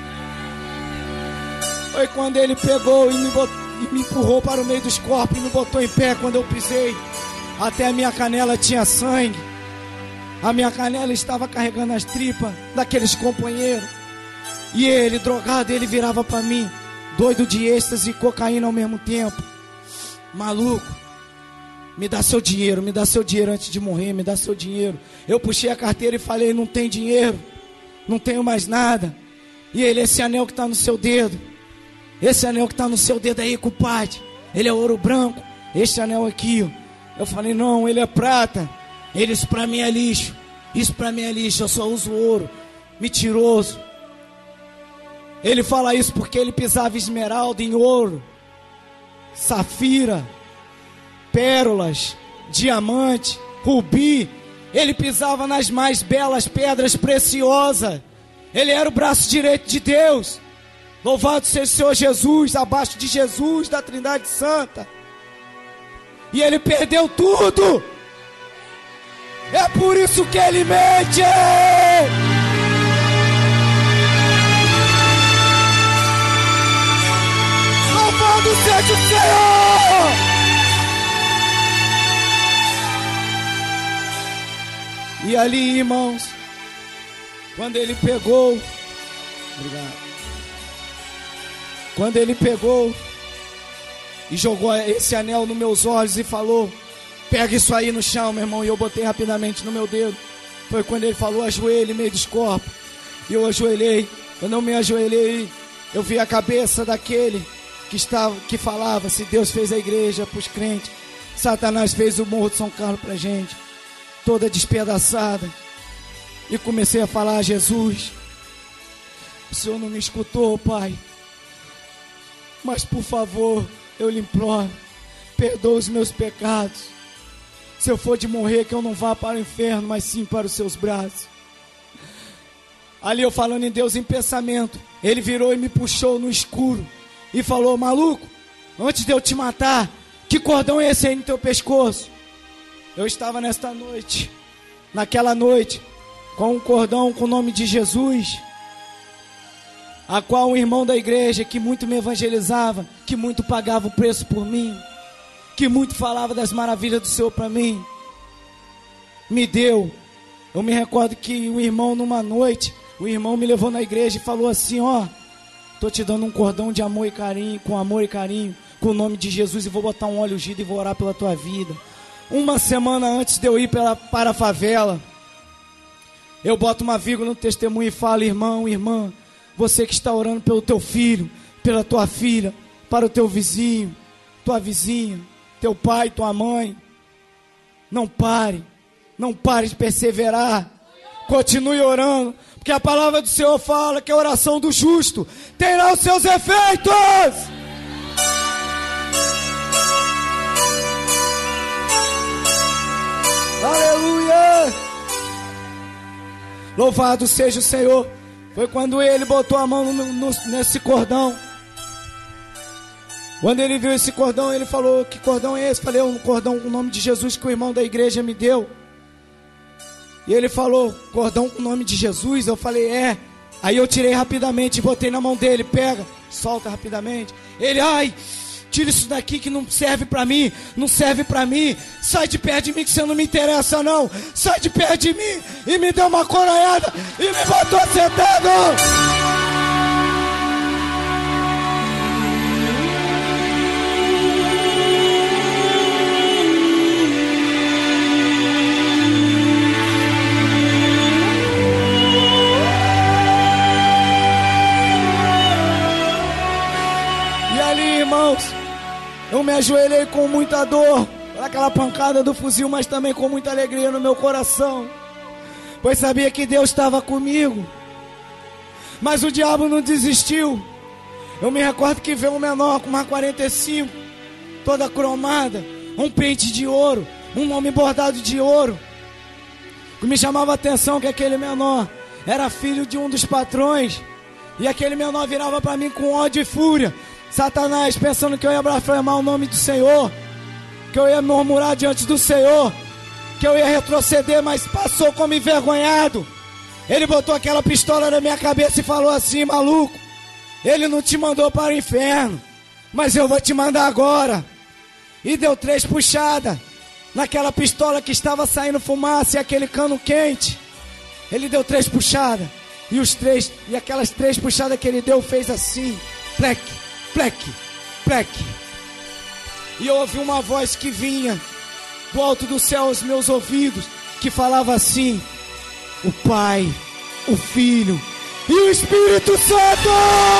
Foi quando ele pegou e me, botou, e me empurrou para o meio dos corpos e me botou em pé. Quando eu pisei, até a minha canela tinha sangue. A minha canela estava carregando as tripas daqueles companheiros. E ele, drogado, ele virava para mim, doido de êxtase e cocaína ao mesmo tempo: maluco, me dá seu dinheiro, me dá seu dinheiro antes de morrer, me dá seu dinheiro. Eu puxei a carteira e falei: não tem dinheiro, não tenho mais nada. E ele: esse anel que está no seu dedo, esse anel que está no seu dedo aí, compadre, ele é ouro branco, esse anel aqui, ó. Eu falei: não, ele é prata. Ele: isso para mim é lixo, isso para mim é lixo, eu só uso ouro. Mentiroso. Ele fala isso porque ele pisava esmeralda em ouro, safira, pérolas, diamante, rubi. Ele pisava nas mais belas pedras preciosas. Ele era o braço direito de Deus. Louvado seja o Senhor Jesus, abaixo de Jesus, da Trindade Santa. E ele perdeu tudo. É por isso que ele mente. Louvado seja o Senhor. E ali, irmãos, quando ele pegou, obrigado. Quando ele pegou e jogou esse anel nos meus olhos e falou: pega isso aí no chão, meu irmão. E eu botei rapidamente no meu dedo. Foi quando ele falou: ajoelhe, meio dos corpos. E eu ajoelhei. Quando eu me ajoelhei, eu vi a cabeça daquele que, estava, que falava: se Deus fez a igreja para os crentes, Satanás fez o Morro de São Carlos para a gente, toda despedaçada. E comecei a falar: Jesus, o Senhor não me escutou, Pai, mas por favor, eu lhe imploro, perdoa os meus pecados. se eu for de morrer, que eu não vá para o inferno, mas sim para os seus braços. Ali eu falando em Deus em pensamento, ele virou e me puxou no escuro e falou: maluco, antes de eu te matar, que cordão é esse aí no teu pescoço? Eu estava nesta noite, naquela noite, com um cordão com o nome de Jesus, a qual um irmão da igreja que muito me evangelizava, que muito pagava o preço por mim, que muito falava das maravilhas do Senhor para mim, me deu. Eu me recordo que o irmão numa noite, o irmão me levou na igreja e falou assim: ó, tô te dando um cordão de amor e carinho, com amor e carinho, com o nome de Jesus, e vou botar um óleo ungido e vou orar pela tua vida. Uma semana antes de eu ir pela, para a favela, eu boto uma vírgula no testemunho e falo: irmão, irmã, você que está orando pelo teu filho, pela tua filha, para o teu vizinho, tua vizinha, teu pai, tua mãe, não pare, não pare de perseverar, continue orando, porque a palavra do Senhor fala que a oração do justo terá os seus efeitos. Aleluia! Louvado seja o Senhor. Foi quando ele botou a mão no, no, nesse cordão. Quando ele viu esse cordão, ele falou: que cordão é esse? Falei: um cordão com o nome de Jesus que o irmão da igreja me deu. E ele falou: cordão com o nome de Jesus? Eu falei: é. Aí eu tirei rapidamente e botei na mão dele: pega, solta rapidamente. Ele: ai, tira isso daqui que não serve pra mim, não serve pra mim. Sai de perto de mim que você não me interessa não. Sai de perto de mim. E me deu uma coronhada e me botou sentado. E ali, irmãos, eu me ajoelhei com muita dor, aquela pancada do fuzil, mas também com muita alegria no meu coração, pois sabia que Deus estava comigo. Mas o diabo não desistiu. Eu me recordo que veio um menor com uma quarenta e cinco, toda cromada, um pente de ouro, um nome bordado de ouro. O que me chamava a atenção é que aquele menor era filho de um dos patrões, e aquele menor virava para mim com ódio e fúria. Satanás, pensando que eu ia blasfemar o nome do Senhor, que eu ia murmurar diante do Senhor, que eu ia retroceder, mas passou como envergonhado. Ele botou aquela pistola na minha cabeça e falou assim: maluco, ele não te mandou para o inferno, mas eu vou te mandar agora. E deu três puxadas naquela pistola que estava saindo fumaça e aquele cano quente. Ele deu três puxadas, e os três, e aquelas três puxadas que ele deu fez assim: pleque, pleque, pleque. E eu ouvi uma voz que vinha do alto do céu aos meus ouvidos, que falava assim: o Pai, o Filho e o Espírito Santo.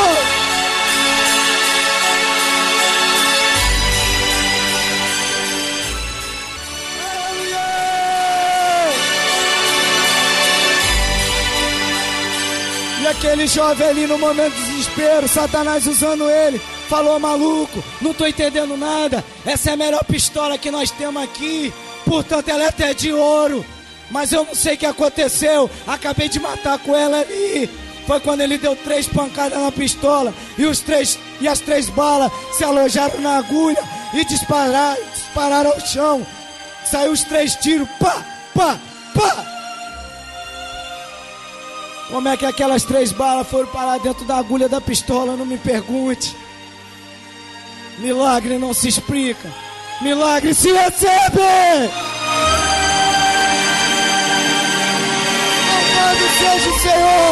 E aquele jovem ali no momento de desespero, Satanás usando ele, falou: maluco, não tô entendendo nada, essa é a melhor pistola que nós temos aqui, portanto ela é até de ouro, mas eu não sei o que aconteceu, acabei de matar com ela ali. Foi quando ele deu três pancadas na pistola, e, os três, e as três balas se alojaram na agulha e dispararam, dispararam ao chão. Saiu os três tiros, pá, pá, pá. Como é que aquelas três balas foram parar dentro da agulha da pistola? Não me pergunte. Milagre não se explica, milagre se recebe. Louvado seja o Senhor.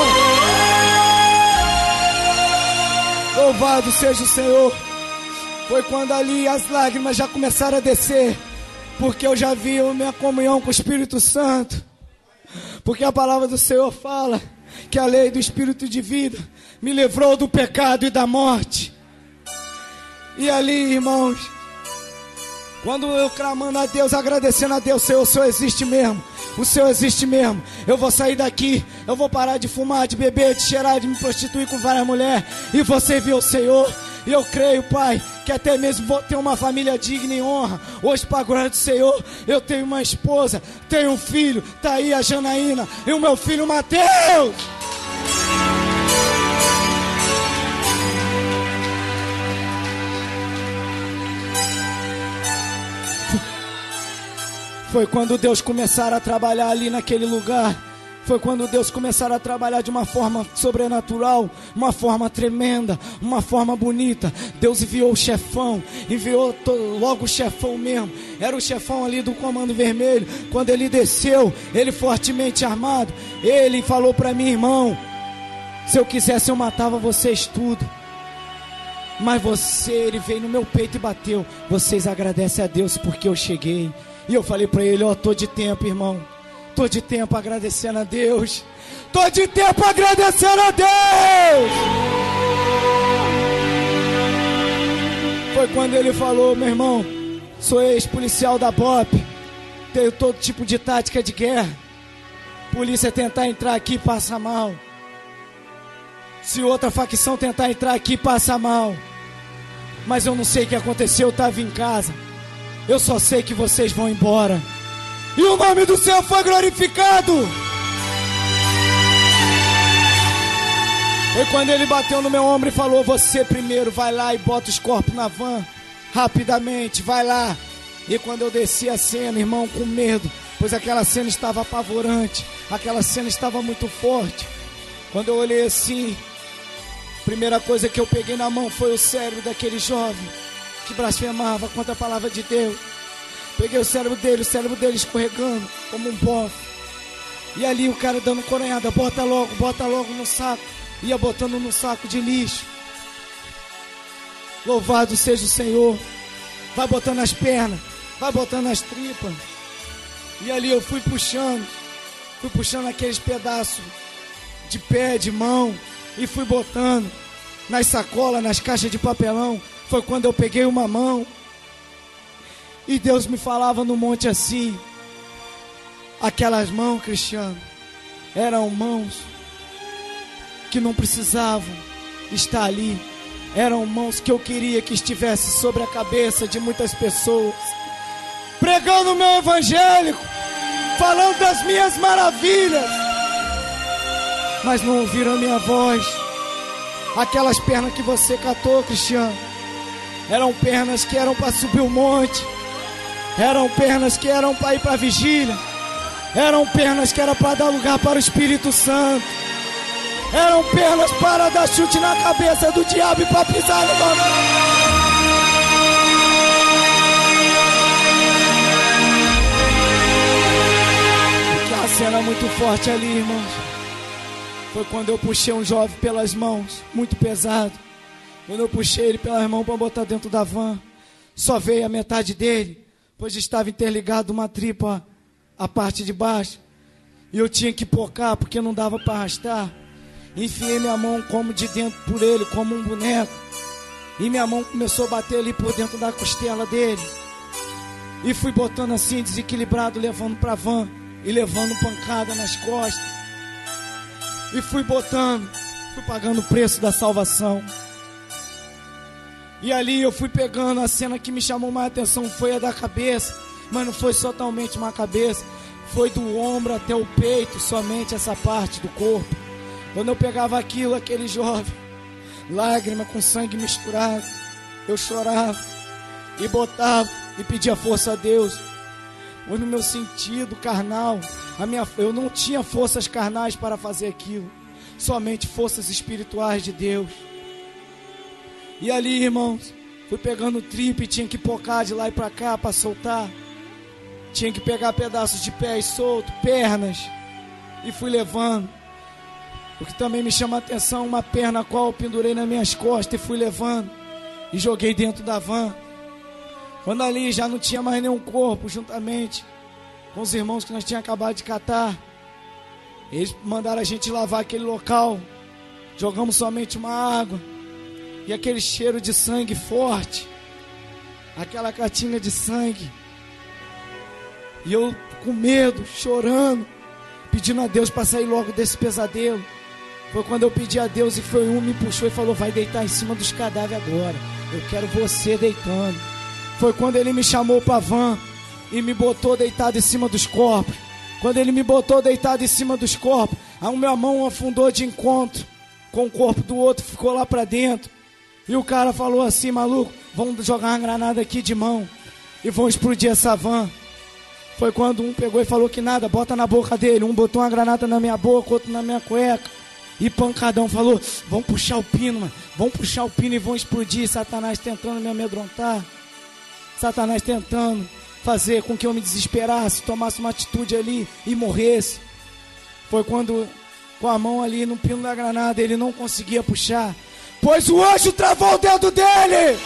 Louvado seja o Senhor. Foi quando ali as lágrimas já começaram a descer, porque eu já vi a minha comunhão com o Espírito Santo. Porque a palavra do Senhor fala que a lei do Espírito de vida me livrou do pecado e da morte. E ali, irmãos, quando eu clamando a Deus, agradecendo a Deus: Senhor, o Senhor existe mesmo, o Senhor existe mesmo. Eu vou sair daqui, eu vou parar de fumar, de beber, de cheirar, de me prostituir com várias mulheres, e vou servir ao Senhor. E eu creio, Pai, que até mesmo vou ter uma família digna e honra. Hoje, para a glória do Senhor, eu tenho uma esposa, tenho um filho, tá aí a Janaína e o meu filho Mateus. Foi quando Deus começar a trabalhar ali naquele lugar. Foi quando Deus começar a trabalhar de uma forma sobrenatural, uma forma tremenda, uma forma bonita. Deus enviou o chefão, enviou logo o chefão mesmo. Era o chefão ali do Comando Vermelho. Quando ele desceu, ele fortemente armado, ele falou para mim: irmão, se eu quisesse eu matava vocês tudo. Mas você, ele veio no meu peito e bateu. Vocês agradecem a Deus porque eu cheguei. E eu falei para ele: ó, oh, tô de tempo, irmão. Tô de tempo agradecendo a Deus. Tô de tempo agradecendo a Deus. Foi quando ele falou: meu irmão, sou ex-policial da B O P, tenho todo tipo de tática de guerra. Polícia tentar entrar aqui, passa mal. Se outra facção tentar entrar aqui, passa mal. Mas eu não sei o que aconteceu, eu estava em casa. Eu só sei que vocês vão embora. E o nome do Senhor foi glorificado. Foi quando ele bateu no meu ombro e falou: você primeiro vai lá e bota os corpos na van. Rapidamente, vai lá. E quando eu desci a cena, irmão, com medo, pois aquela cena estava apavorante, aquela cena estava muito forte. Quando eu olhei assim, a primeira coisa que eu peguei na mão foi o cérebro daquele jovem que blasfemava contra a palavra de Deus. Peguei o cérebro dele, o cérebro dele escorregando como um bofe. E ali o cara dando coronhada: bota logo, bota logo no saco. Ia botando no saco de lixo. Louvado seja o Senhor. Vai botando as pernas, vai botando as tripas. E ali eu fui puxando, fui puxando aqueles pedaços de pé, de mão, e fui botando nas sacolas, nas caixas de papelão. Foi quando eu peguei uma mão e Deus me falava no monte assim: aquelas mãos, Cristiano, eram mãos que não precisavam estar ali. Eram mãos que eu queria que estivesse sobre a cabeça de muitas pessoas, pregando o meu evangélico, falando das minhas maravilhas, mas não ouviram a minha voz. Aquelas pernas que você catou, Cristiano, eram pernas que eram para subir o monte, eram pernas que eram para ir para a vigília, eram pernas que eram para dar lugar para o Espírito Santo, eram pernas para dar chute na cabeça do diabo e para pisar no nome. Porque a cena muito forte ali, irmãos. Foi quando eu puxei um jovem pelas mãos, muito pesado. Quando eu puxei ele pelas mãos para botar dentro da van, só veio a metade dele, pois estava interligado uma tripa à parte de baixo. E eu tinha que pocar porque não dava para arrastar. Enfiei minha mão como de dentro por ele, como um boneco. E minha mão começou a bater ali por dentro da costela dele. E fui botando assim, desequilibrado, levando para a van. E levando pancada nas costas. E fui botando, fui pagando o preço da salvação. E ali eu fui pegando. A cena que me chamou mais atenção foi a da cabeça. Mas não foi totalmente uma cabeça, foi do ombro até o peito, somente essa parte do corpo. Quando eu pegava aquilo, aquele jovem, lágrima com sangue misturado, eu chorava e botava e pedia força a Deus. Pois no meu sentido carnal, a minha, eu não tinha forças carnais para fazer aquilo, somente forças espirituais de Deus. E ali, irmãos, fui pegando o tripe e tinha que pocar de lá e para cá para soltar. Tinha que pegar pedaços de pés soltos, pernas, e fui levando. O que também me chama a atenção, uma perna a qual eu pendurei nas minhas costas e fui levando e joguei dentro da van. Quando ali já não tinha mais nenhum corpo, juntamente com os irmãos que nós tínhamos acabado de catar, eles mandaram a gente lavar aquele local. Jogamos somente uma água e aquele cheiro de sangue forte, aquela catinga de sangue. E eu com medo, chorando, pedindo a Deus para sair logo desse pesadelo. Foi quando eu pedi a Deus e foi um, me puxou e falou: vai deitar em cima dos cadáveres agora. Eu quero você deitando. Foi quando ele me chamou para a van e me botou deitado em cima dos corpos. Quando ele me botou deitado em cima dos corpos, a minha mão afundou de encontro com o corpo do outro, ficou lá para dentro. E o cara falou assim: maluco, vamos jogar uma granada aqui de mão e vão explodir essa van. Foi quando um pegou e falou que nada, bota na boca dele. Um botou uma granada na minha boca, outro na minha cueca. E pancadão falou: vão puxar o pino, mano. Vão puxar o pino e vão explodir. Satanás tentando me amedrontar. Satanás tentando fazer com que eu me desesperasse, tomasse uma atitude ali e morresse. Foi quando, com a mão ali no pino da granada, ele não conseguia puxar, pois o anjo travou o dedo dele.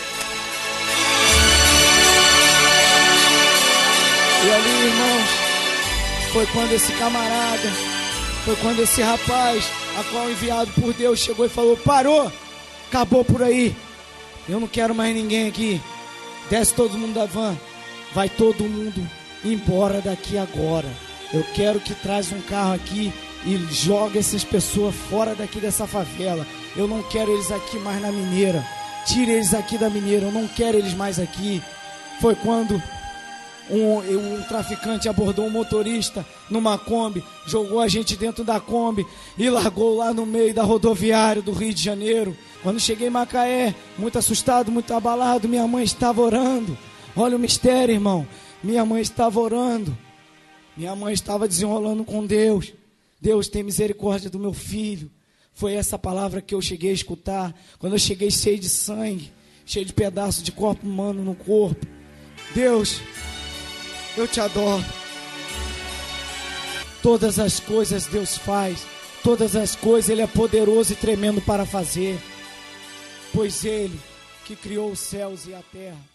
E ali, irmãos, foi quando esse camarada, foi quando esse rapaz, a qual enviado por Deus, chegou e falou: parou, acabou por aí, eu não quero mais ninguém aqui. Desce todo mundo da van, vai todo mundo embora daqui agora. Eu quero que traz um carro aqui e joga essas pessoas fora daqui dessa favela. Eu não quero eles aqui mais na Mineira. Tire eles aqui da Mineira, eu não quero eles mais aqui. Foi quando um, um traficante abordou um motorista numa Kombi, jogou a gente dentro da Kombi e largou lá no meio da rodoviária do Rio de Janeiro. Quando cheguei em Macaé, muito assustado, muito abalado, minha mãe estava orando. Olha o mistério, irmão. Minha mãe estava orando. Minha mãe estava desenrolando com Deus. Deus, tem misericórdia do meu filho. Foi essa palavra que eu cheguei a escutar. Quando eu cheguei cheio de sangue, cheio de pedaços de corpo humano no corpo. Deus, eu te adoro. Todas as coisas Deus faz. Todas as coisas Ele é poderoso e tremendo para fazer. Pois Ele que criou os céus e a terra